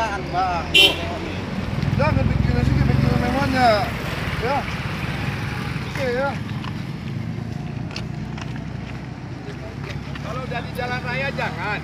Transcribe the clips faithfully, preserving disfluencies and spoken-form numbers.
kendaraan, Bang. Jangan bikin sini, bikin namanya. Ya. Oke ya. Kalau udah di jalan raya jangan.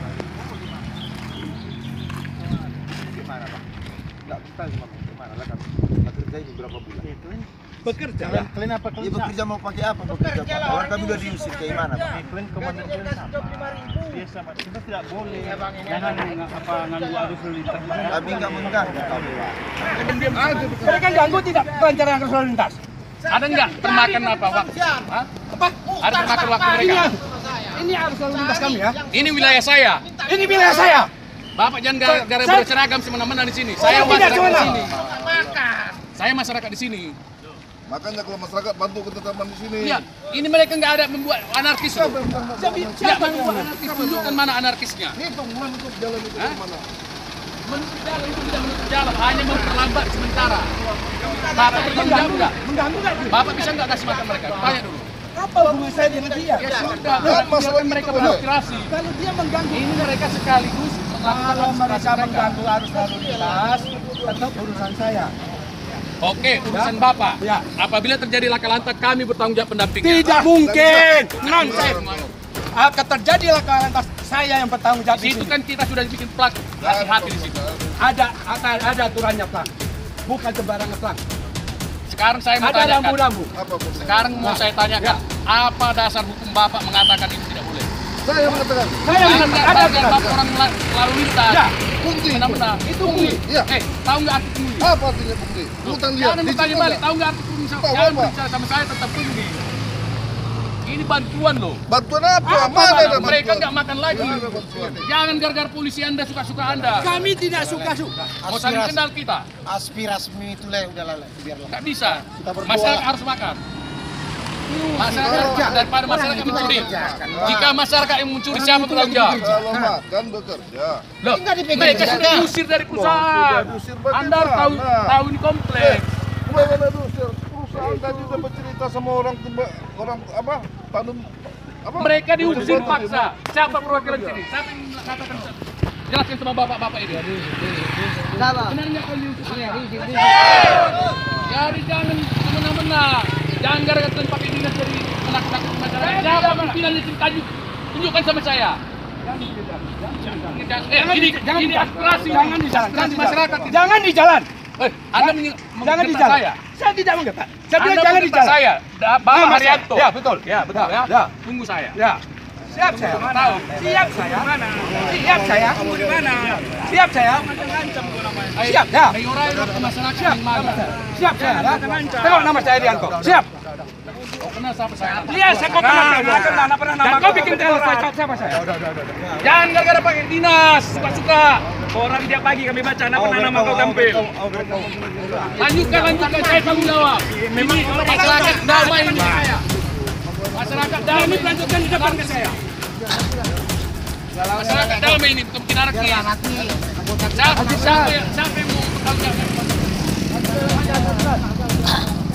Gimana, Pak? Enggak kita cuma gimana lah kan. Kerja ini berapa bulan? Bekerja. Ya. Kalian apa Iya kerja? bekerja mau pakai apa bekerja, Pak? Orang kami udah diusir kayak mana, Pak? Kalian kemana kalian sama? Biasa, Pak. Kita tidak boleh. Jangan nggak apa nganggu arus lalu lintas. Kami nggak mengganggu kami, Pak. Mereka ganggu tidak kelancaran arus lalu lintas? Ada nggak termakan apa waktu? Hah? Apa? Ada termakan waktu mereka? Ini, ini arus lalu lintas kami ya. Ini wilayah saya. Ini wilayah saya. Bapak jangan gara-gara Saya- berseragam semena-mena di sini. Saya Saya tidak masyarakat di semena. sini. Saya masyarakat di sini. Makanya kalau masyarakat bantu ketetapan di sini. Iya, ini mereka nggak ada membuat anarkis. loh. Siapa Tidak membuat anarkis. Tunjukkan mana anarkisnya. Hitung menutup jalan itu Hah? kemana? Menutup jalan itu tidak menutup jalan, hanya memperlambat sementara. Bapak bertanggung jawab nggak? Mengganggu nggak? Bapak bisa nggak kasih makan mereka? Tanya dulu. Apa hubungan saya dengan dia? Ya sudah, Lihat masalah biarkan mereka itu, beraspirasi. Kalau dia mengganggu, Ini mereka sekaligus melakukan kalau mereka aspirasi mengganggu arus lalu lintas, tetap urusan saya. Oke, urusan Bapak. Ya. Apabila terjadi laka lantas, kami bertanggung jawab pendampingnya. Tidak mungkin. Tidak. Nonsen. Akan terjadi laka lantas, saya yang bertanggung jawab. Di situ kan kita sudah bikin plak, hati-hati di situ. Ada ada ada aturannya, Pak. Bukan sembarangan, Pak. Sekarang saya mau Ada tanyakan. rambu-rambu. Apa pun? Sekarang mau saya tanyakan, apa dasar hukum Bapak mengatakan ini tidak boleh? Saya mengatakan. Saya Ada mengatakan ada ada aturan. Bapak orang mela- lalu lintas. Ya. Bukti. Benar-benar. Itu bukti. Iya. Eh, tahu nggak arti pungli? Apa artinya bukti? Hutan liar. Jangan Di bertanya situ balik, ada. tahu nggak arti pungli? Tahu Jangan apa? berbicara sama saya tetap pungli. Ini bantuan loh. Bantuan apa? Apa, Mana ada Pak? Mereka bantuan? nggak makan lagi. Nggak ada bantuan. Jangan gara-gara polisi Anda suka-suka Anda. Kami tidak suka-suka. Mau saling kenal kita. Aspirasi itu lah udah lalai biarlah. Nggak bisa. berdoa. Masyarakat harus makan. Masyarakat daripada masyarakat mencuri. Jika masyarakat yang mencuri, siapa bertanggung jawab? Kalau makan bekerja. Loh, mereka sudah diusir dari perusahaan. Sudah diusir bagaimana? Anda harus tahu tahu ini kompleks. Mulai mana diusir? Perusahaan tadi udah bercerita sama orang temba- orang apa? Tanam apa? Mereka diusir paksa. Siapa perwakilan sini? Siapa yang katakan? Jelaskan sama bapak-bapak ini. Benar nggak kalian diusir? Jadi jangan semena-mena. Jangan gara-gara kalian pakai dinas dari menakut-nakut masyarakat. Siapa pimpinan yang tunjuk? Tunjukkan sama saya. Eh, ini ini aspirasi. Jangan di jalan. Aspirasi masyarakat. Jangan di jalan. Eh, Anda menye- Jangan di menggetak jalan. saya. Saya tidak menggetak. Saya bilang Anda jangan di menggetak jalan. saya. Da- Bapak Ah, Mas. Haryanto. Ya, betul. Ya, betul ya. Ya. Tunggu saya. Ya. Siap saya. Tahu. Siap saya. Siap saya. Kamu di mana? Siap saya. Ayo, Siap, ya. Mayoral ke masyarakat yang mana? Siap saya. Ya. Tengok nama saya Rianto. Siap. Kau kenal siapa saya? Iya, saya kok kenal saya. Saya kenal. Apa nama? Dan kau bikin teror saya. Siapa saya? Jangan gara-gara pakai dinas, suka-suka. Orang tiap pagi kami baca, apa nama kau tampil. Lanjutkan, lanjutkan, saya tanggung jawab. Memang masyarakat damai ini saya. Masyarakat damai ini lanjutkan di depan ke saya. Masyarakat damai ini bukan bikin anarkis. Siapa, siapa, yang- siapa yang mau bertanggung jawab?